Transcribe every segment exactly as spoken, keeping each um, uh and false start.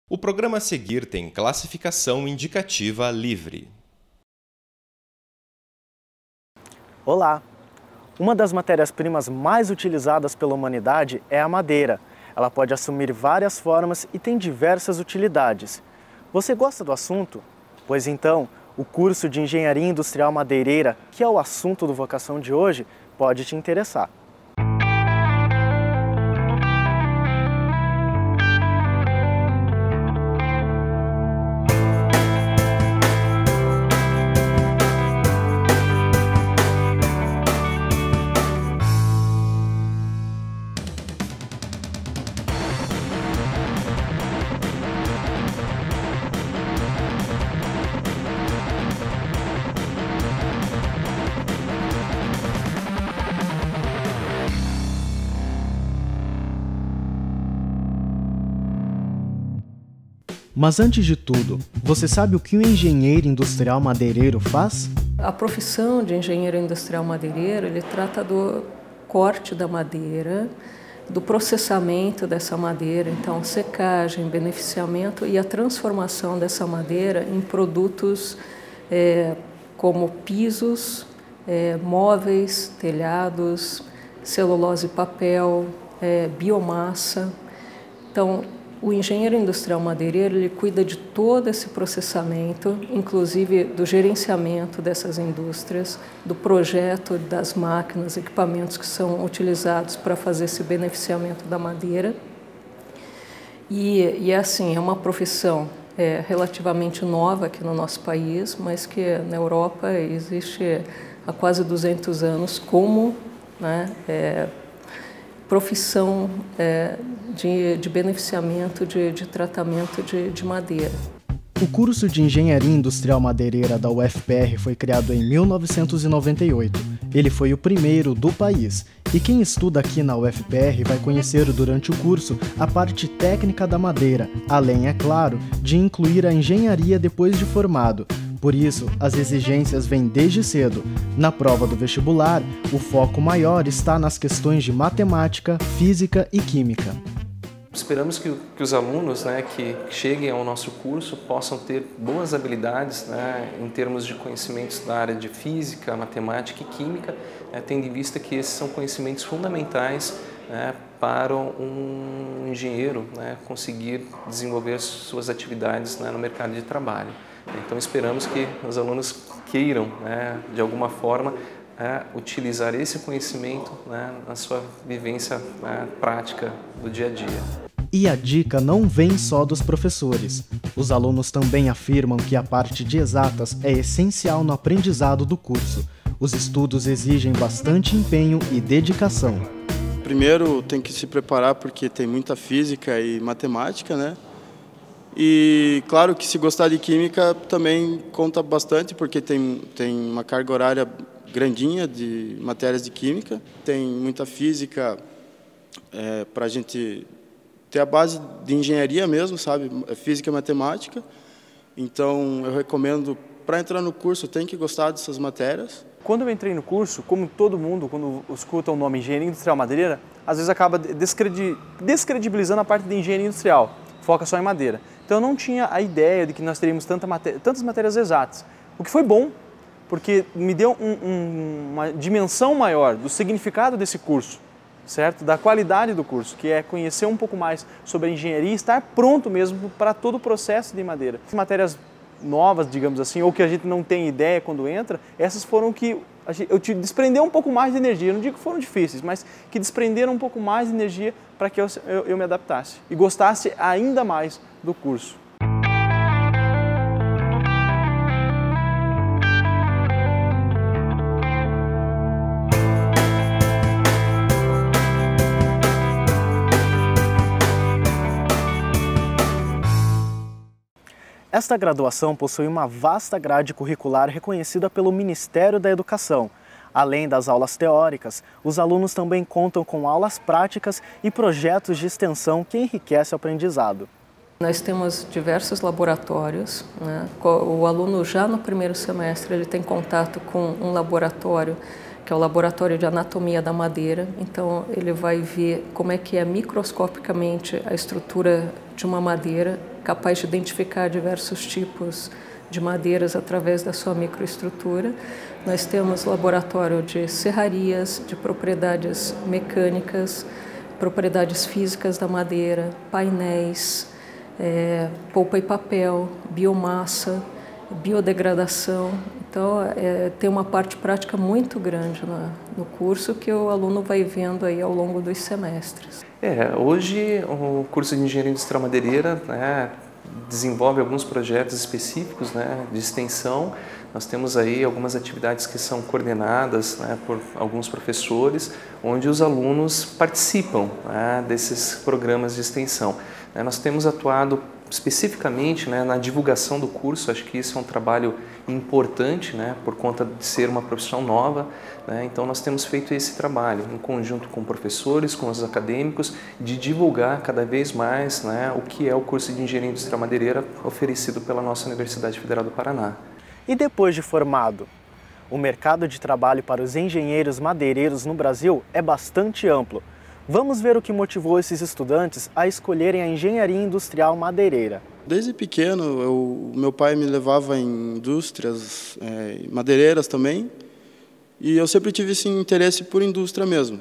O programa a seguir tem classificação indicativa livre. Olá! Uma das matérias-primas mais utilizadas pela humanidade é a madeira. Ela pode assumir várias formas e tem diversas utilidades. Você gosta do assunto? Pois então, o curso de Engenharia Industrial Madeireira, que é o assunto do Vocação de hoje, pode te interessar. Mas antes de tudo, você sabe o que um engenheiro industrial madeireiro faz? A profissão de engenheiro industrial madeireiro, ele trata do corte da madeira, do processamento dessa madeira, então secagem, beneficiamento e a transformação dessa madeira em produtos é, como pisos, é, móveis, telhados, celulose e papel, é, biomassa. Então, o engenheiro industrial madeireiro, ele cuida de todo esse processamento, inclusive do gerenciamento dessas indústrias, do projeto das máquinas, equipamentos que são utilizados para fazer esse beneficiamento da madeira. E, e assim, é uma profissão é, relativamente nova aqui no nosso país, mas que na Europa existe há quase duzentos anos como, né, é, profissão é, de, de beneficiamento, de, de tratamento de, de madeira. O curso de Engenharia Industrial Madeireira da U F P R foi criado em mil novecentos e noventa e oito. Ele foi o primeiro do país. E quem estuda aqui na U F P R vai conhecer durante o curso a parte técnica da madeira, além, é claro, de incluir a engenharia depois de formado. Por isso, as exigências vêm desde cedo. Na prova do vestibular, o foco maior está nas questões de matemática, física e química. Esperamos que, que os alunos, né, que cheguem ao nosso curso possam ter boas habilidades, né, em termos de conhecimentos da área de física, matemática e química, né, tendo em vista que esses são conhecimentos fundamentais, né, para um engenheiro, né, conseguir desenvolver suas atividades, né, no mercado de trabalho. Então esperamos que os alunos queiram, né, de alguma forma, é, utilizar esse conhecimento, né, na sua vivência, né, prática do dia a dia. E a dica não vem só dos professores. Os alunos também afirmam que a parte de exatas é essencial no aprendizado do curso. Os estudos exigem bastante empenho e dedicação. Primeiro tem que se preparar porque tem muita física e matemática, né? E claro que se gostar de química também conta bastante, porque tem, tem uma carga horária grandinha de matérias de química, tem muita física é, para a gente ter a base de engenharia mesmo, sabe? Física e matemática. Então eu recomendo, para entrar no curso, tem que gostar dessas matérias. Quando eu entrei no curso, como todo mundo, quando escuta o nome Engenharia Industrial Madeireira, às vezes acaba descredi descredibilizando a parte de engenharia industrial, foca só em madeira. Então eu não tinha a ideia de que nós teríamos tanta matéria, tantas matérias exatas, o que foi bom, porque me deu um, um, uma dimensão maior do significado desse curso, certo? Da qualidade do curso, que é conhecer um pouco mais sobre a engenharia e estar pronto mesmo para todo o processo de madeira. As matérias novas, digamos assim, ou que a gente não tem ideia quando entra, essas foram que eu te desprendeu um pouco mais de energia. Eu não digo que foram difíceis, mas que desprenderam um pouco mais de energia para que eu, eu, eu me adaptasse e gostasse ainda mais do curso. Esta graduação possui uma vasta grade curricular reconhecida pelo Ministério da Educação. Além das aulas teóricas, os alunos também contam com aulas práticas e projetos de extensão que enriquecem o aprendizado. Nós temos diversos laboratórios, né? O aluno já no primeiro semestre ele tem contato com um laboratório, que é o laboratório de anatomia da madeira. Então ele vai ver como é que é microscopicamente a estrutura de uma madeira, capaz de identificar diversos tipos de madeiras através da sua microestrutura. Nós temos laboratório de serrarias, de propriedades mecânicas, propriedades físicas da madeira, painéis, é, polpa e papel, biomassa, biodegradação. Então, é, tem uma parte prática muito grande na, no curso que o aluno vai vendo aí ao longo dos semestres. É, hoje o curso de Engenharia Industrial Madeireira, né, desenvolve alguns projetos específicos, né, de extensão. Nós temos aí algumas atividades que são coordenadas, né, por alguns professores, onde os alunos participam, né, desses programas de extensão. Nós temos atuado especificamente, né, na divulgação do curso. Acho que isso é um trabalho importante, né, por conta de ser uma profissão nova, né, então nós temos feito esse trabalho em conjunto com professores, com os acadêmicos, de divulgar cada vez mais, né, o que é o curso de Engenharia Industrial Madeireira oferecido pela nossa Universidade Federal do Paraná. E depois de formado, o mercado de trabalho para os engenheiros madeireiros no Brasil é bastante amplo. Vamos ver o que motivou esses estudantes a escolherem a Engenharia Industrial Madeireira. Desde pequeno, eu, meu pai me levava em indústrias é, madeireiras também, e eu sempre tive esse interesse por indústria mesmo.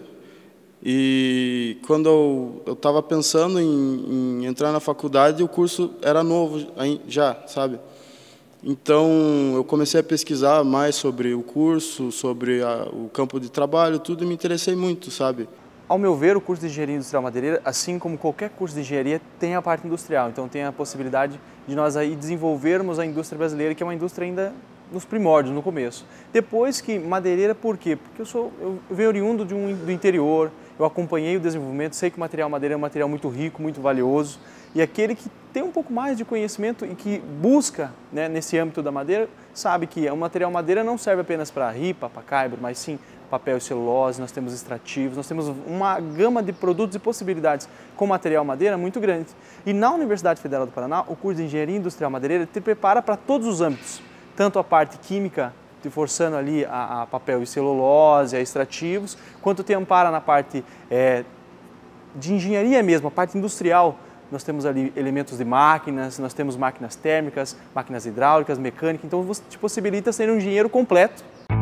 E quando eu estava pensando em, em entrar na faculdade, o curso era novo já, sabe? Então, eu comecei a pesquisar mais sobre o curso, sobre a, o campo de trabalho, tudo, e me interessei muito, sabe? Ao meu ver, o curso de Engenharia Industrial Madeireira, assim como qualquer curso de engenharia, tem a parte industrial. Então tem a possibilidade de nós aí desenvolvermos a indústria brasileira, que é uma indústria ainda nos primórdios, no começo. Depois que madeireira, por quê? Porque eu sou eu venho oriundo de um, do interior, eu acompanhei o desenvolvimento, sei que o material madeira é um material muito rico, muito valioso, e aquele que tem um pouco mais de conhecimento e que busca, né, nesse âmbito da madeira, sabe que o material madeira não serve apenas para ripa, para caibro, mas sim papel e celulose, nós temos extrativos, nós temos uma gama de produtos e possibilidades com material madeira muito grande. E na Universidade Federal do Paraná, o curso de Engenharia Industrial Madeireira te prepara para todos os âmbitos, tanto a parte química, te forçando ali a, a papel e celulose, a extrativos, quanto te ampara na parte é, de engenharia mesmo, a parte industrial. Nós temos ali elementos de máquinas, nós temos máquinas térmicas, máquinas hidráulicas, mecânicas, então você te possibilita ser um engenheiro completo.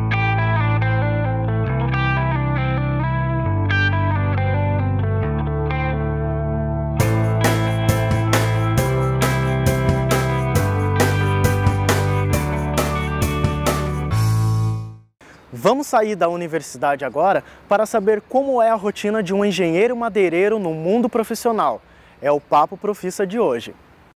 Vamos sair da universidade agora para saber como é a rotina de um engenheiro madeireiro no mundo profissional. É o Papo Profissa de hoje.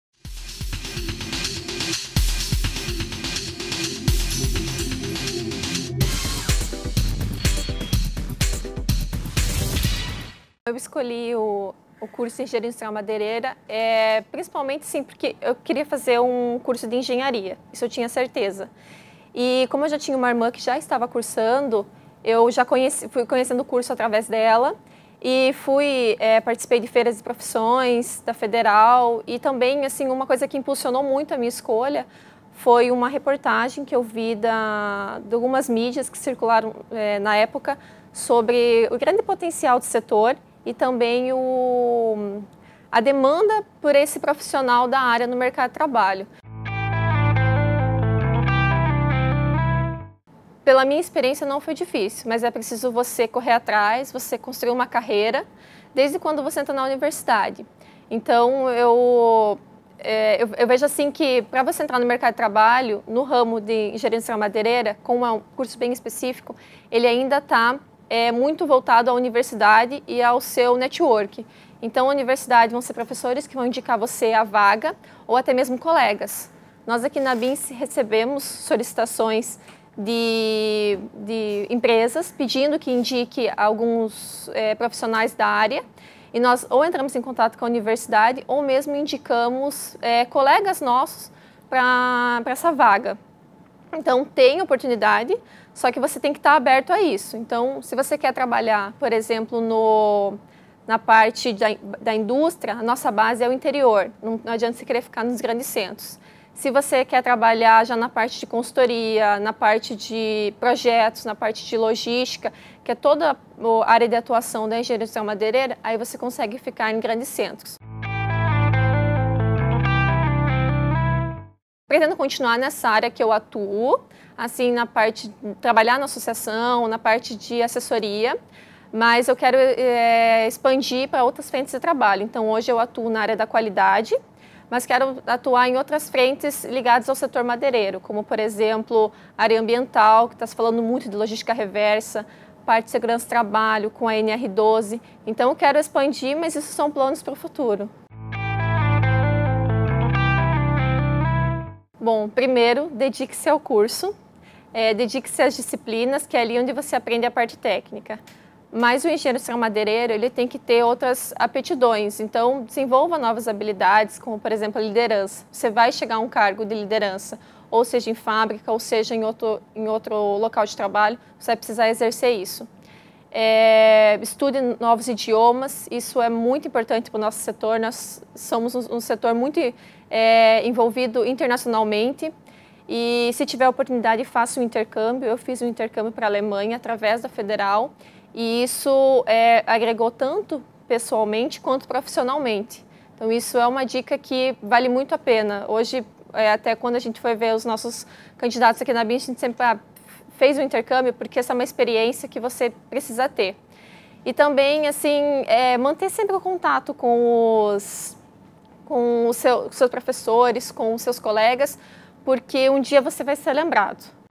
Eu escolhi o, o curso de Engenharia Industrial Madeireira, é, principalmente sim, porque eu queria fazer um curso de engenharia, isso eu tinha certeza. E como eu já tinha uma irmã que já estava cursando, eu já conheci, fui conhecendo o curso através dela e fui, é, participei de feiras de profissões da Federal, e também assim, uma coisa que impulsionou muito a minha escolha foi uma reportagem que eu vi da, de algumas mídias que circularam é, na época sobre o grande potencial do setor e também o, a demanda por esse profissional da área no mercado de trabalho. Pela minha experiência não foi difícil, mas é preciso você correr atrás, você construir uma carreira desde quando você entra na universidade. Então eu, é, eu, eu vejo assim que para você entrar no mercado de trabalho, no ramo de engenharia industrial madeireira, como é um curso bem específico, ele ainda está é, muito voltado à universidade e ao seu network. Então a universidade vão ser professores que vão indicar você a vaga ou até mesmo colegas. Nós aqui na B I M recebemos solicitações De, de empresas pedindo que indique alguns é, profissionais da área, e nós ou entramos em contato com a universidade ou mesmo indicamos é, colegas nossos para essa vaga. Então tem oportunidade, só que você tem que estar aberto a isso. Então se você quer trabalhar, por exemplo, no, na parte da, da indústria, a nossa base é o interior, não, não adianta você querer ficar nos grandes centros. Se você quer trabalhar já na parte de consultoria, na parte de projetos, na parte de logística, que é toda a área de atuação da engenharia industrial madeireira, aí você consegue ficar em grandes centros. pretendo continuar nessa área que eu atuo, assim, na parte de trabalhar na associação, na parte de assessoria, mas eu quero é, expandir para outras frentes de trabalho. Então, hoje eu atuo na área da qualidade, mas quero atuar em outras frentes ligadas ao setor madeireiro, como, por exemplo, a área ambiental, que está se falando muito de logística reversa, parte de segurança do trabalho, com a N R doze. Então, eu quero expandir, mas isso são planos para o futuro. Bom, primeiro, dedique-se ao curso, é, dedique-se às disciplinas, que é ali onde você aprende a parte técnica. Mas o engenheiro industrial madeireiro, ele tem que ter outras aptidões, então desenvolva novas habilidades, como por exemplo a liderança. Você vai chegar a um cargo de liderança, ou seja em fábrica, ou seja em outro, em outro local de trabalho, você vai precisar exercer isso. É, estude novos idiomas, isso é muito importante para o nosso setor, nós somos um, um setor muito é, envolvido internacionalmente. E se tiver oportunidade, faça um intercâmbio. Eu fiz um intercâmbio para a Alemanha através da Federal, e isso é, agregou tanto pessoalmente quanto profissionalmente. Então isso é uma dica que vale muito a pena. Hoje, é, até quando a gente foi ver os nossos candidatos aqui na B I M, a gente sempre ah, fez o intercâmbio, porque essa é uma experiência que você precisa ter. E também, assim, é, manter sempre o contato com os, com os seu, com seus professores, com os seus colegas, porque um dia você vai ser lembrado.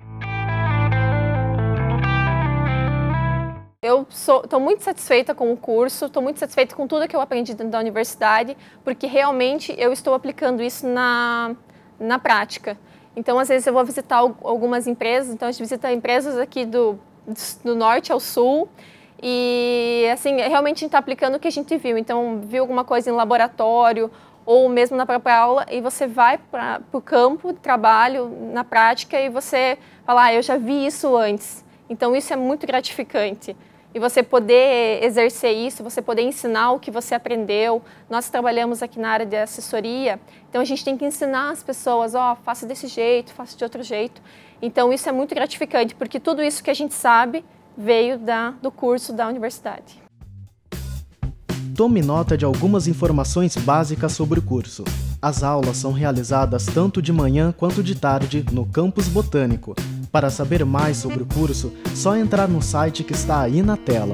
Eu estou muito satisfeita com o curso, estou muito satisfeita com tudo que eu aprendi dentro da universidade, porque realmente eu estou aplicando isso na, na prática. Então, às vezes eu vou visitar algumas empresas, então a gente visita empresas aqui do, do norte ao sul, e assim, realmente a gente está aplicando o que a gente viu. Então, viu alguma coisa em laboratório, ou mesmo na própria aula, e você vai para o campo de trabalho, na prática, e você fala, ah, eu já vi isso antes. Então, isso é muito gratificante. E você poder exercer isso, você poder ensinar o que você aprendeu. Nós trabalhamos aqui na área de assessoria, então a gente tem que ensinar as pessoas, ó, oh, faça desse jeito, faça de outro jeito. Então, isso é muito gratificante, porque tudo isso que a gente sabe veio da, do curso da universidade. Tome nota de algumas informações básicas sobre o curso. As aulas são realizadas tanto de manhã quanto de tarde no Campus Botânico. Para saber mais sobre o curso, só entrar no site que está aí na tela.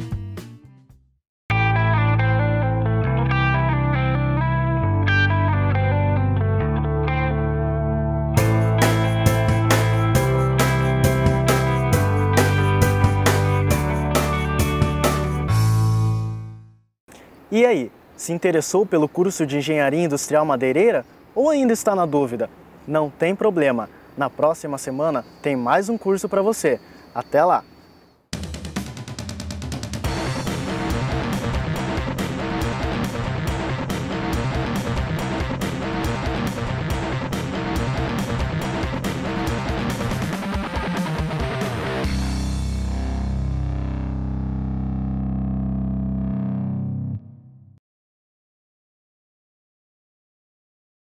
E aí, se interessou pelo curso de Engenharia Industrial Madeireira ou ainda está na dúvida? Não tem problema, na próxima semana tem mais um curso para você. Até lá!